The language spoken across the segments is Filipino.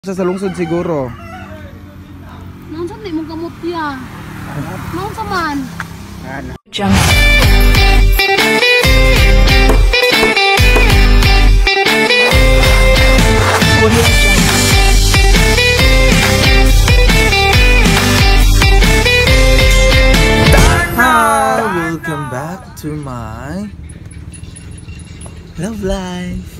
Sa lungsod siguro. Lungsod di mo kamot ya. Lungsod man. Jump. Hi, welcome back to my love life.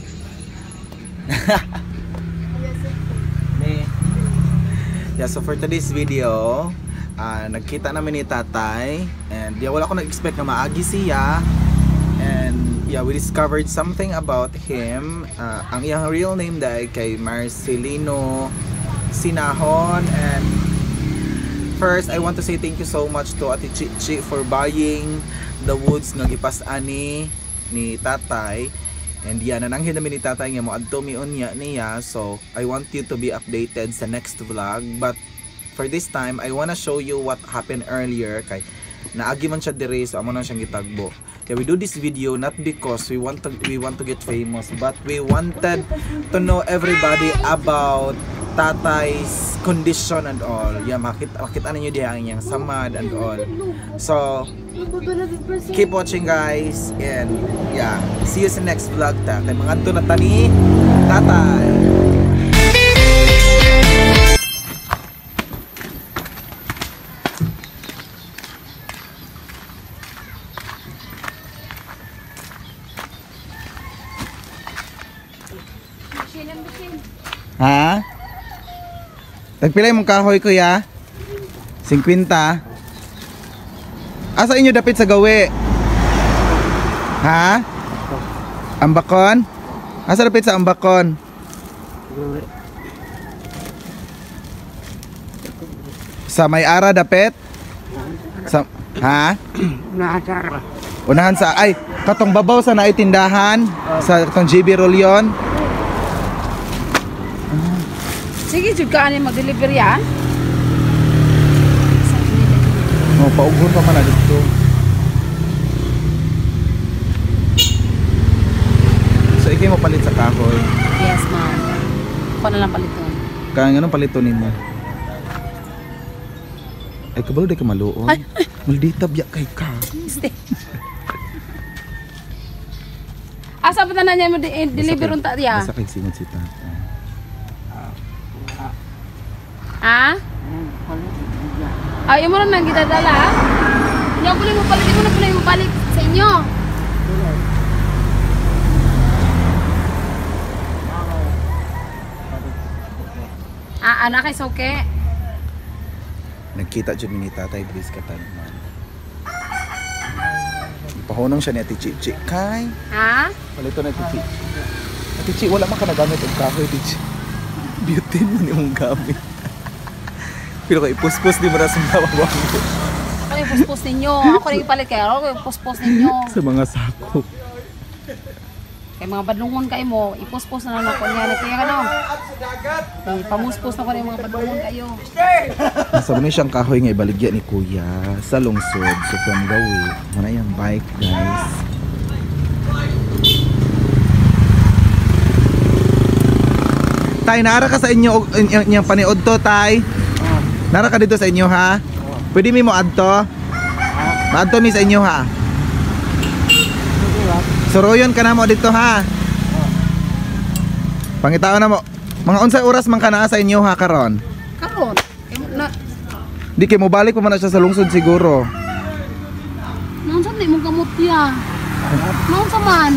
Yeah, so for today's video, nagkita namin ni tatay, and yeah, wala ko nag-expect na maagi siya, and yeah, we discovered something about him. Ang iyang real name dahil kay Marcelino Sinahon. And first, I want to say thank you so much to Ate Chichi for buying the woods nga gipas-ani ni tatay. And yan, nananghin namin ni tatay nga mo adto miun niya. So I want you to be updated sa next vlog. But for this time, I wanna show you what happened earlier. Kay naagi man siya dire, so amo na siyang gitagbo. Yeah, we do this video not because we want to get famous, but we wanted to know everybody about tatay's condition and all. Yeah, makita ninyo diha ang iyang samad and all. So keep watching, guys, and yeah, see you sa next vlog ta. Kay mga adto na tani tatay. Ha? Tagpilay mong kahoy, kuya? 50. Asa inyo dapit sa gawi? Ha? Ambakon? Asa dapit sa Ambakon? Sa May-ara dapit? Sa, ha? Unahan sa, ay, katong babaw sa naitindahan? Sa katong JB Rolyon? Sige, jud ka ani mag-deliver yan. Oh, paugon pa man na dito. So, ikay mo palit sa kahoy? Yes, ma'am. Ako na lang paliton. Kaya nga nung paliton mo? Ay, kabalo di ka maluon. Maldita biyak kay ka. Asa pa na niya mo deliver unta diya? Basta kay simot si tata. Ha? Ay, mo rin nang gidadala. Hindi mo mo palit, mo na mo palit sa inyo. Anak kay soke. Nagkita dyan ni tatay Dris Katanman. Pahunong siya ni Ate Chichi. Kay? Ha? Palito na Ate Chichi. Ate Chichi, wala man ka nagamit ang kahoy, Ate Chichi. Beauty mo ni mong gamit. Pero kay puspos di mo na sumabawang ko. Ako yung puspos ninyo. Ako yung ipalit kayo. Ako yung puspos ninyo. Sa mga sako. Kaya mga badlungon kayo mo, ipuspos na lang ako niya. Kaya ka no? Pamuspos na ko na yung mga badlungon kayo. Nasa mo siyang kahoy nga ibaligya ni kuya sa lungsod. So from gawi, muna yung bike, guys. Tay, nara ka sa inyo yung paniod to, tay? Nara ka dito sa inyo, ha? Pwede mi mo adto? Adto mi sa inyo, ha? Suroyon ka na mo dito, ha? Pangitao na mo. Mga unsay oras man ka na sa inyo, ha, karon? Karon? Di kay mo balik pa man na siya sa lungsod siguro. Lungsod di mo kamot ya. Lungsod man.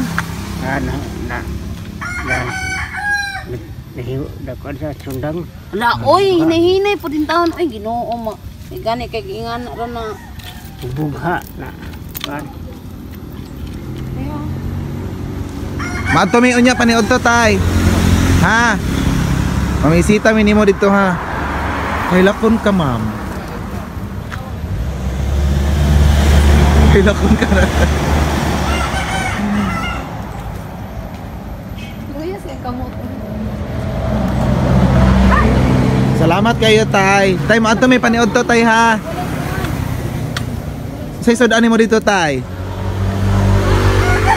Nahiyo dapat sa sundang. Ala, oy, hinahinay po din taon. Ay, ginoo ma. Gani kay giingan ron na. Bugha na. Maadto mi unya paniod to, tay. Ha? Mamisita mi nimo dito, ha. Kay lakon ka, ma'am. Kay lakon ka na. Kuya sa kamot. Salamat kayo, tay. Tay, maadto mi paniod to, tay, ha. Say sudani mo dito, tay.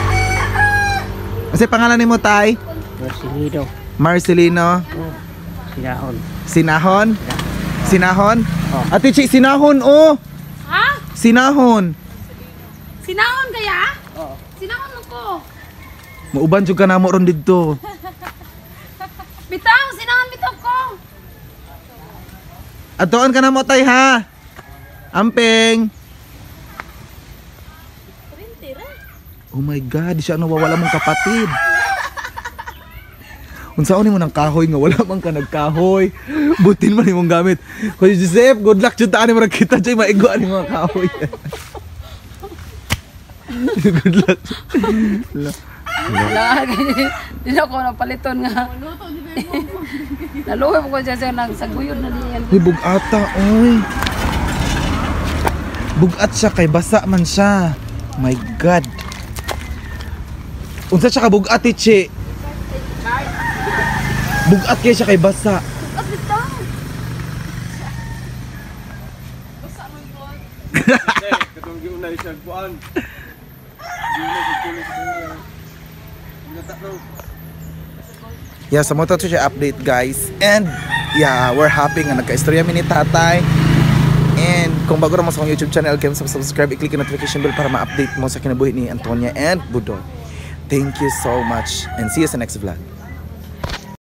Kasi pangalan ni mo, tay? Marcelino. Marcelino. Sinahon. Sinahon? Sinahon? Oh. Ate Chi, sinahon oh. Ha? Sinahon. Sinahon kaya? Oo. Sinahon ko. Mauban jud ka namo ron didto. Bitaw, sinahon bitaw ko. Atoon ka namo tay ha. Amping. Oh my God, siya nawawala mong kapatid. Unsaon nimo nang kahoy nga wala man ka nagkahoy. Butin man imong gamit. Kuya Joseph, good luck jud taan mo kita jay maigo ani mga kahoy. Good luck. Wala, hindi ako napaliton nga. Naluhay ko siya nang saguyod na niyan. Uy, bugata, oy. Bugat siya kay basa man siya. My God. Unsa siya ka bugat, Tichi? Bugat kay siya kay basa. At bitaw. Katong giunay siya kuan. Giunay sa tulis niya. Yeah, sa moto to siya update guys. And yeah, we're happy nga nagka-istorya mi ni tatay. And kung bago ra mo sa akong YouTube channel, kaya subscribe, i-click ang notification bell para ma-update mo sa kinabuhi ni Antonia and Budol. Thank you so much and see you sa next vlog.